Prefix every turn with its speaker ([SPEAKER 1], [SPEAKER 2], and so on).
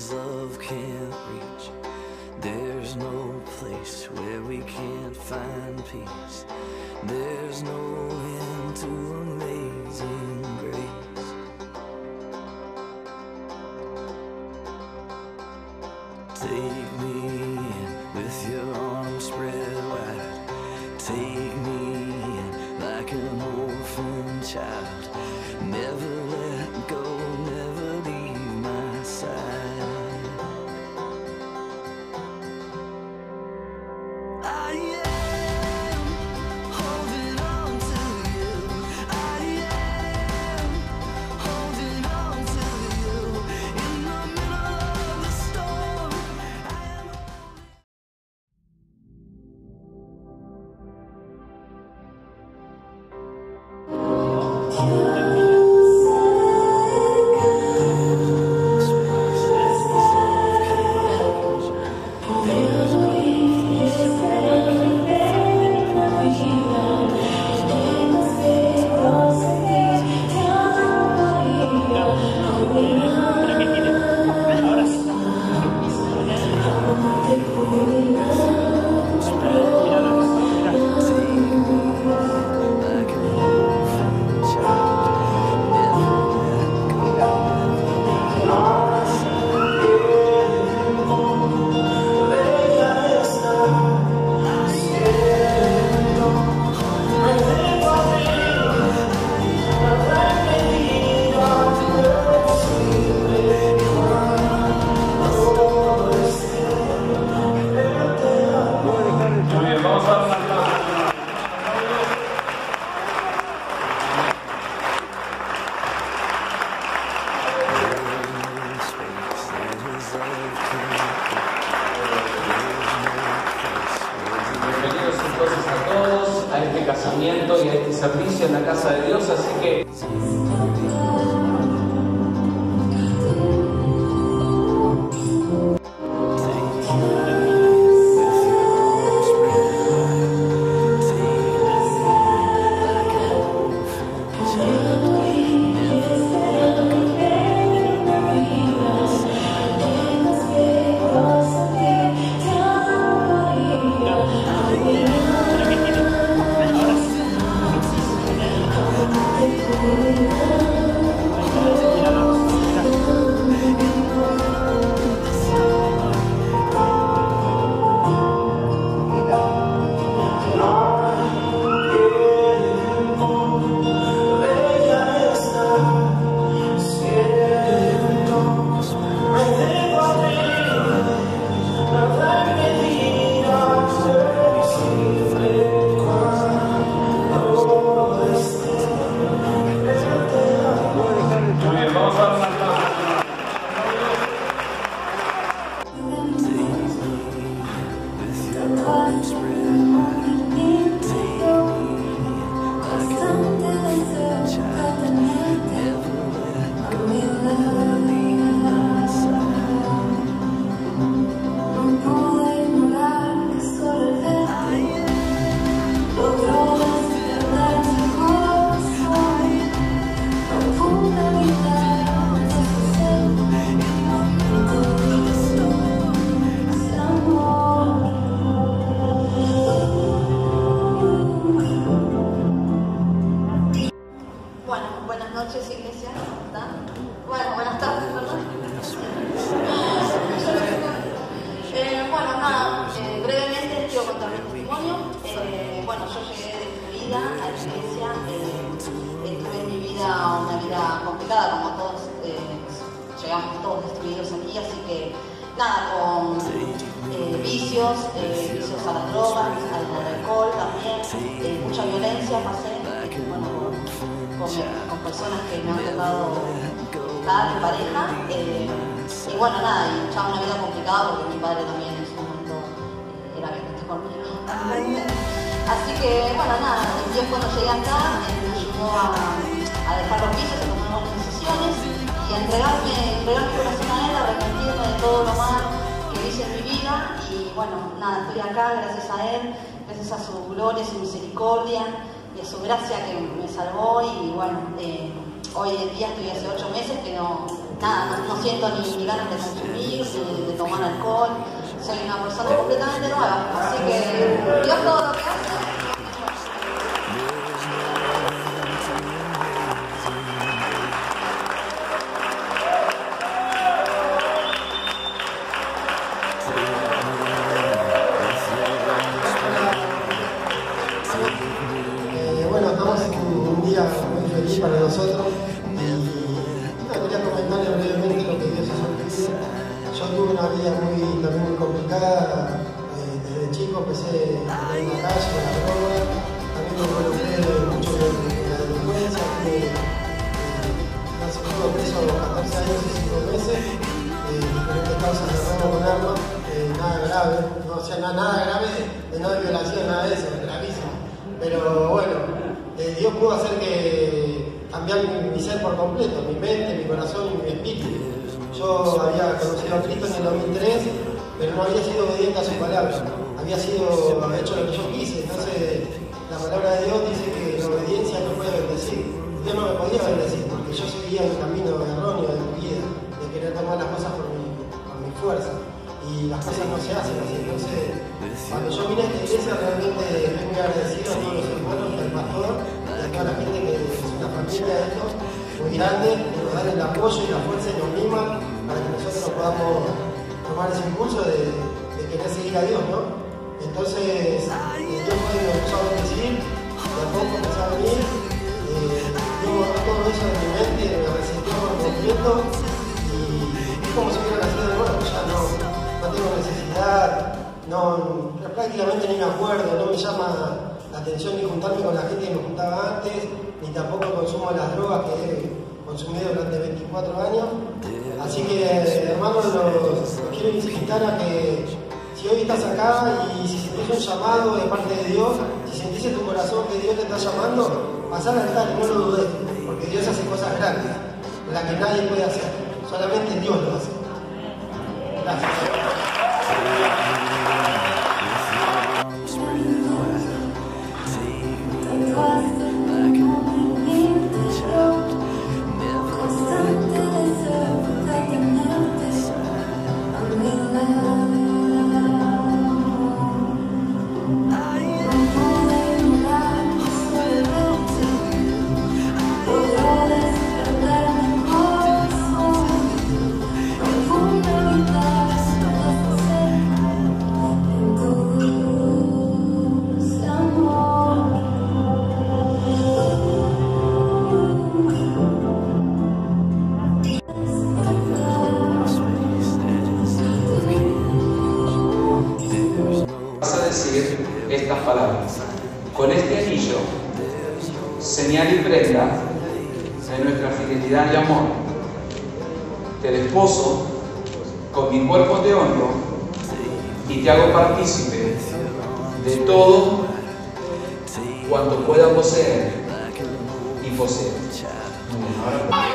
[SPEAKER 1] his love can't reach. There's no place where we can't find peace. There's no end to amazing grace. Take me in with your arms spread wide. Take me in like an orphan child. Never let go, never leave my side. I am holding on to you. I am holding on to you. In the middle of the storm, I am
[SPEAKER 2] Bienvenidos entonces a todos a este casamiento y a este servicio en la casa de Dios, así que...
[SPEAKER 3] Buenas noches, iglesia. ¿Están? Bueno, buenas tardes, perdón. Bueno, nada, brevemente quiero contar mi testimonio. Bueno, yo llegué destruida a la iglesia. Tuve en mi vida una vida complicada, como todos. Llegamos todos destruidos aquí, así que nada, con vicios a las drogas, al alcohol también, mucha violencia pasé. Bueno, con personas que me han tocado estar en pareja y bueno, nada, y ya una vida complicada porque mi padre también en su momento era violento conmigo. Así que bueno, nada, Dios cuando llegué acá me ayudó a dejar los vicios, a tomar buenas decisiones y a entregarme mi corazón a él, a arrepentirme de todo lo mal que hice en mi vida. Y bueno, nada, estoy acá gracias a él, gracias a su gloria, su misericordia y a su gracia que me salvó. Y bueno, hoy en día estoy hace 8 meses que no nada, no siento ni ganas de consumir, ni de tomar alcohol. Soy una persona completamente nueva, así que Dios todo lo que hace.
[SPEAKER 4] Bueno, estamos en un día muy feliz para nosotros y quería comentarles brevemente lo que Dios hizo en mi vida. Yo tuve una vida también muy complicada. Desde chico empecé en la calle, con la droga, también me involucré mucho en la delincuencia. Estuve preso 14 años y 5 meses, diferentes causas de robo con armas, nada grave, no, o sea, nada grave de no de violación, nada de eso, gravísimo. Pero bueno, Dios pudo hacer que cambiar mi ser por completo, mi mente, mi corazón y mi espíritu. Yo había conocido a Cristo en el 2003, pero no había sido obediente a su palabra. Había hecho lo que yo quise. Entonces, la palabra de Dios dice que la obediencia no puede bendecir. Dios no me podía bendecir porque yo seguía mi camino erróneo de mi vida, de querer tomar las cosas por mi fuerza. Y las cosas no se hacen así. Entonces, cuando yo vine a esta iglesia, realmente estoy muy agradecido a todos los hermanos, al pastor, y a toda la gente que es una familia de esto, muy grande, que nos dan el apoyo y la fuerza y nos animan para que nosotros podamos tomar ese impulso de querer seguir a Dios, ¿no? Entonces, Dios me empezó a bendecir, de a poco empezó a venir, yo borré todo eso de mi mente, me resintió por completo, y es como si hubiera nacido de nuevo, ya no tengo necesidad, prácticamente ni me acuerdo, no me llama la atención ni juntarme con la gente que me juntaba antes, ni tampoco consumo las drogas que he consumido durante 24 años. Así que, hermanos, los quiero incitar a que si hoy estás acá y si sentís un llamado de parte de Dios, si sentís en tu corazón que Dios te está llamando, pasá al altar y no lo dudes, porque Dios hace cosas grandes, las que nadie puede hacer, solamente Dios lo hace. Gracias.
[SPEAKER 2] Estas palabras: con este anillo, señal y prenda de nuestra fidelidad y amor, te desposo, con mi cuerpo te honro y te hago partícipe de todo cuanto pueda poseer y poseer.